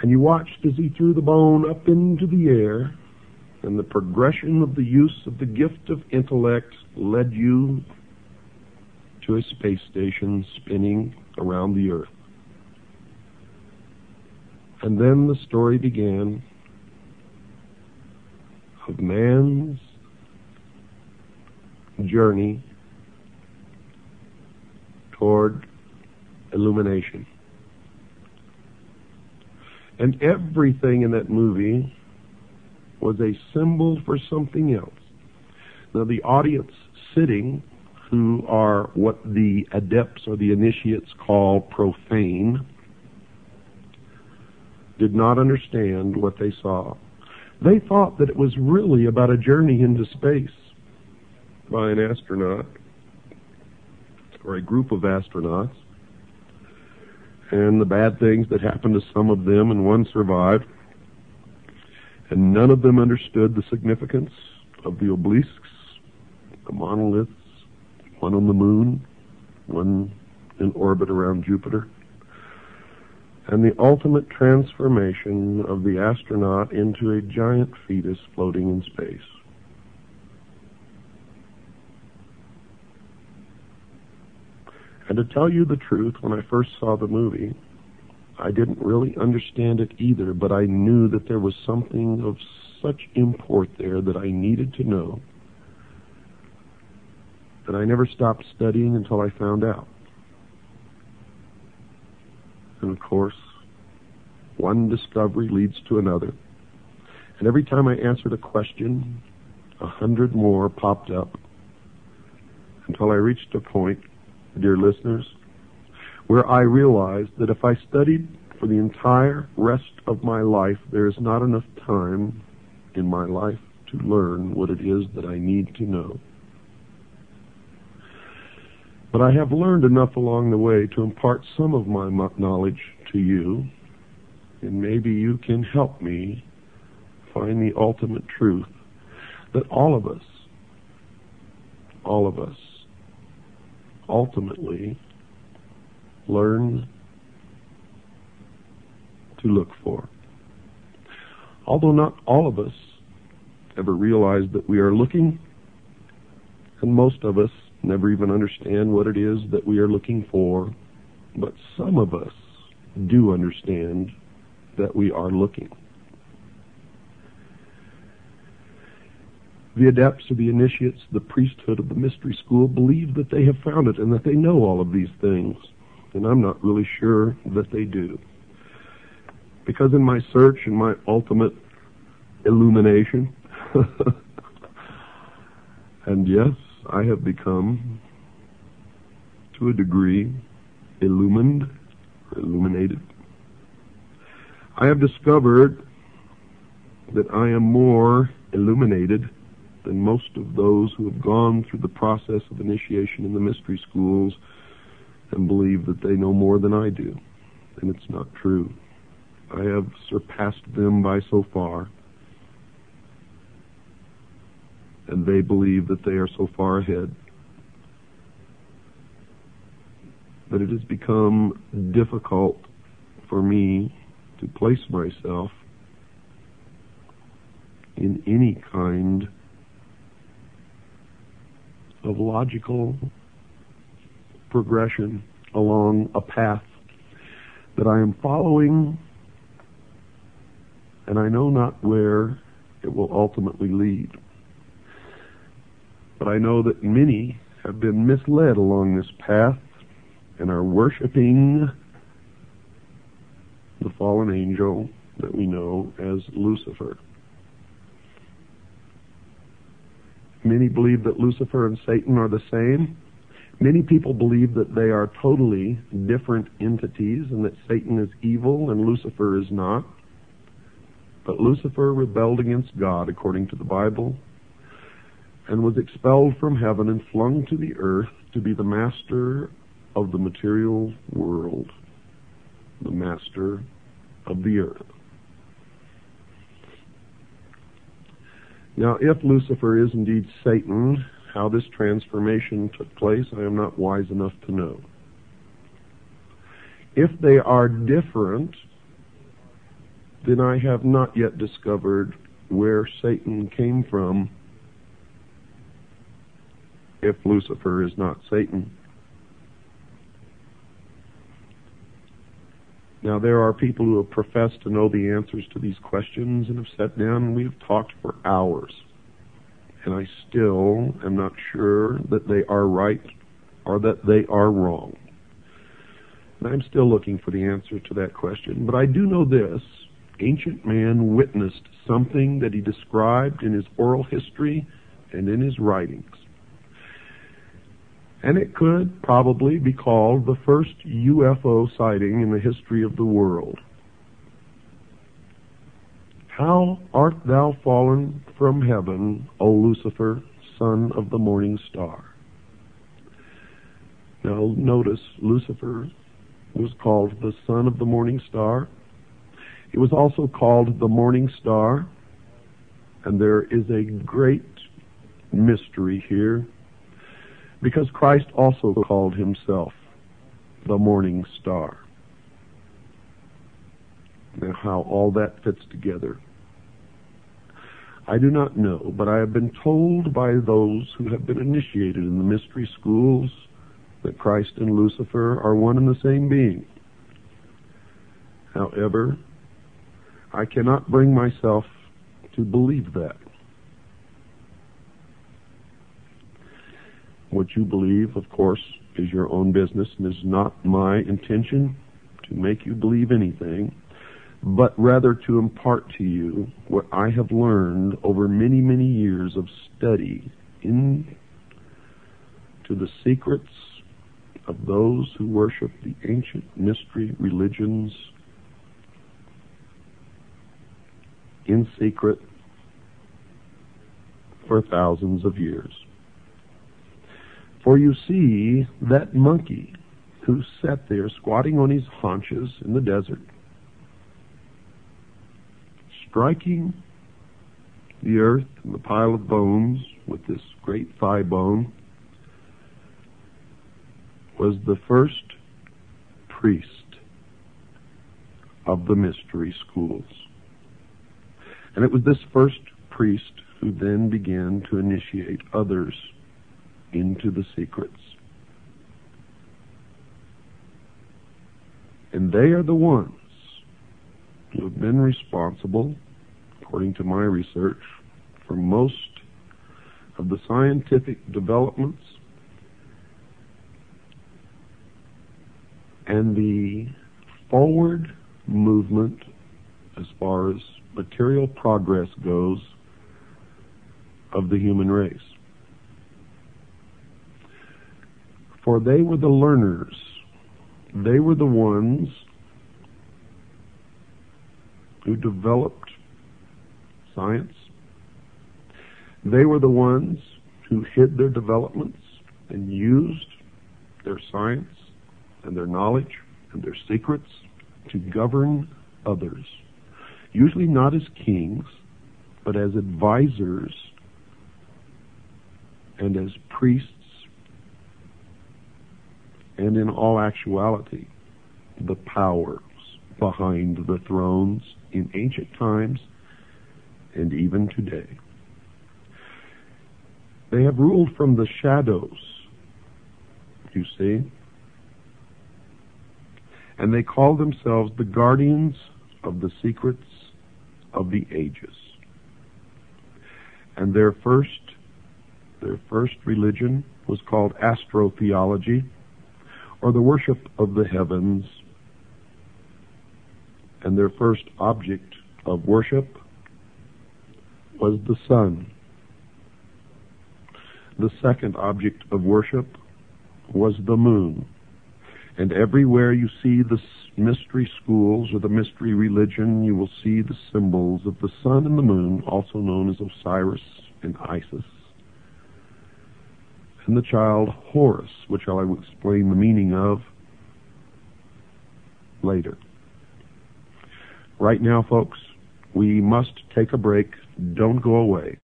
And you watched as he threw the bone up into the air, and the progression of the use of the gift of intellect led you to a space station spinning around the Earth. And then the story began of man's journey toward illumination. And everything in that movie was a symbol for something else. Now, the audience sitting, who are what the adepts or the initiates call profane, did not understand what they saw. They thought that it was really about a journey into space by an astronaut or a group of astronauts, and the bad things that happened to some of them, and one survived. And none of them understood the significance of the obelisks, the monoliths, one on the moon, one in orbit around Jupiter, and the ultimate transformation of the astronaut into a giant fetus floating in space. And to tell you the truth, when I first saw the movie, I didn't really understand it either, but I knew that there was something of such import there that I needed to know, that I never stopped studying until I found out. And of course, one discovery leads to another. And every time I answered a question, 100 more popped up, until I reached a point, dear listeners, where I realized that if I studied for the entire rest of my life, there is not enough time in my life to learn what it is that I need to know. But I have learned enough along the way to impart some of my knowledge to you, and maybe you can help me find the ultimate truth that all of us, ultimately learn to look for. Although not all of us ever realize that we are looking, and most of us never even understand what it is that we are looking for, but some of us do understand that we are looking. The adepts or the initiates, the priesthood of the mystery school, believe that they have found it and that they know all of these things. And I'm not really sure that they do. Because in my search and my ultimate illumination, and yes, I have become, to a degree, illuminated. I have discovered that I am more illuminated than most of those who have gone through the process of initiation in the mystery schools and believe that they know more than I do. And it's not true. I have surpassed them by so far, and they believe that they are so far ahead that it has become difficult for me to place myself in any kind of logical progression along a path that I am following, and I know not where it will ultimately lead. But I know that many have been misled along this path and are worshiping the fallen angel that we know as Lucifer. Many believe that Lucifer and Satan are the same. Many people believe that they are totally different entities and that Satan is evil and Lucifer is not. But Lucifer rebelled against God, according to the Bible, and was expelled from heaven and flung to the earth to be the master of the material world, the master of the earth. Now, if Lucifer is indeed Satan, how this transformation took place, I am not wise enough to know. If they are different, then I have not yet discovered where Satan came from, if Lucifer is not Satan. Now, there are people who have professed to know the answers to these questions and have sat down and we have talked for hours. And I still am not sure that they are right or that they are wrong. And I'm still looking for the answer to that question. But I do know this: ancient man witnessed something that he described in his oral history and in his writings. And it could probably be called the first UFO sighting in the history of the world. How art thou fallen from heaven, O Lucifer, son of the morning star? Now notice, Lucifer was called the son of the morning star. He was also called the morning star, and there is a great mystery here, because Christ also called himself the morning star. Now, how all that fits together, I do not know, but I have been told by those who have been initiated in the mystery schools that Christ and Lucifer are one and the same being. However, I cannot bring myself to believe that. What you believe, of course, is your own business, and is not my intention to make you believe anything, but rather to impart to you what I have learned over many, many years of study into the secrets of those who worship the ancient mystery religions in secret for thousands of years. For you see, that monkey who sat there squatting on his haunches in the desert, striking the earth and the pile of bones with this great thigh bone, was the first priest of the mystery schools. And it was this first priest who then began to initiate others into the secrets. And they are the ones who have been responsible, according to my research, for most of the scientific developments and the forward movement as far as material progress goes of the human race. For they were the learners. They were the ones who developed science. They were the ones who hid their developments and used their science and their knowledge and their secrets to govern others. Usually not as kings, but as advisors and as priests, and in all actuality, the powers behind the thrones in ancient times and even today. They have ruled from the shadows, you see, and they call themselves the guardians of the secrets of the ages. And their first religion was called astrotheology, or the worship of the heavens. And their first object of worship was the sun. The second object of worship was the moon. And everywhere you see the mystery schools or the mystery religion, you will see the symbols of the sun and the moon, also known as Osiris and Isis, and the child Horus, which I will explain the meaning of later. Right now, folks, we must take a break. Don't go away.